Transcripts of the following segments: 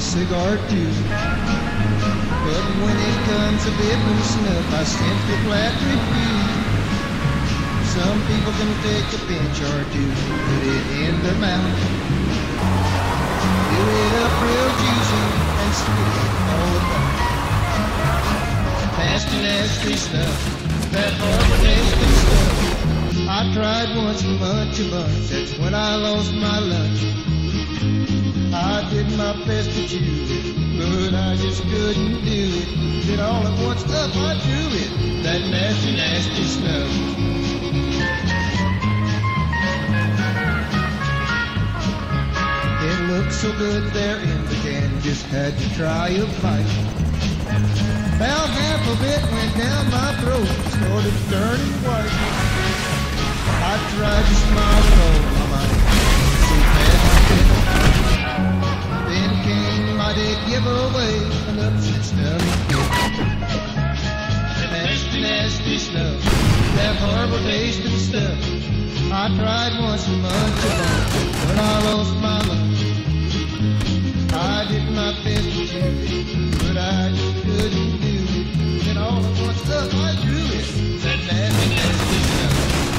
cigar too. But when it comes to bibbing snuff, I simply flat refuse. Some people can take a pinch or two, put it in their mouth, do it up real juicy, and spit it all about. Nasty, nasty stuff, that horrible nasty stuff. I tried once a bunch, that's when I lost my lunch. I did my best to chew it, but I just couldn't do it. Did all at once up, I drew it, that nasty, nasty stuff. It looked so good there in the can, just had to try a bite. About half of it went down my throat, started turning white. I tried to smile and all my mind, see past it. Then came my big giveaway, an upset stomach kick. Nasty, nasty stuff, that horrible tasting stuff. I tried once a month when I lost my lunch. I did my best to chew it, but I just couldn't do it. And all at once up, I drew it, that nasty, nasty stuff.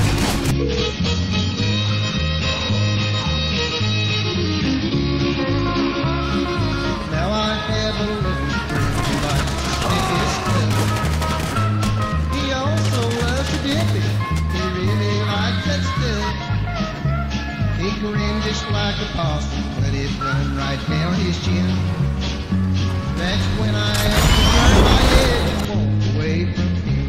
Now I have a little friend who likes to stick his stuff. He also loves to dip it. He really likes that stuff. He grinned just like a possum, let it run right down his chin. That's when I have to turn my head and walk away from him.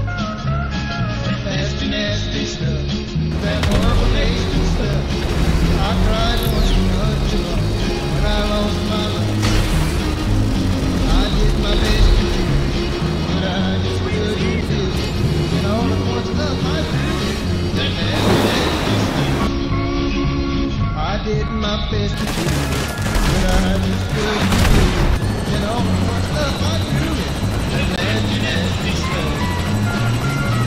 Nasty, nasty stuff, that horrible nasty stuff. I tried once too much when I lost my lunch. I did my best to do it, but I just couldn't do it. And all at once up, I drew it, that nasty, nasty stuff. I did my best to do it, but I just couldn't do it. And all at once up, I drew it, that nasty, nasty stuff.